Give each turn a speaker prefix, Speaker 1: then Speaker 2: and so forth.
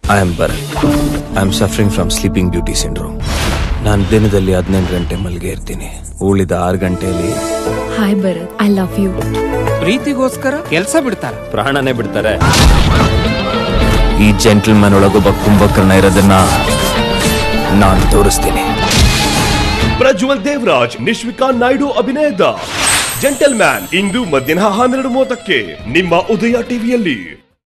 Speaker 1: I am Bharat. I am suffering from sleeping beauty syndrome. ನಾನು ದಿನದಲ್ಲಿ 18 ಗಂಟೆ ಮಲ್ಗೆ ಇರ್ತೀನಿ. ಉಳಿದ 6 ಗಂಟೆಯಲ್ಲಿ
Speaker 2: hi Bharat, I love you.
Speaker 3: ಪ್ರೀತಿಗೋಸ್ಕರ ಕೆಲಸ ಬಿಡ್ತಾರೆ,
Speaker 1: ಪ್ರಾಣನೇ ಬಿಡ್ತಾರೆ. ಈ ಜೆಂಟಲ್ಮನ್ ಒಳಗೊಬ್ಬ ಕುಂಭಕರ್ಣ ಇರೋದನ್ನ ನಾನು ತೋರಿಸ್ತೀನಿ.
Speaker 4: ಪ್ರಜ್ವಲ್ ದೇವರಾಜ್, ನಿಶ್ವಿಕಾ ನಾಯ್ಡು ಅಭಿನಯದ ಜೆಂಟಲ್ಮ್ಯಾನ್ ಇಂದು ಮಧ್ಯಾಹ್ನ 12:30ಕ್ಕೆ ನಿಮ್ಮ ಉದಯ ಟಿವಿಯಲ್ಲಿ.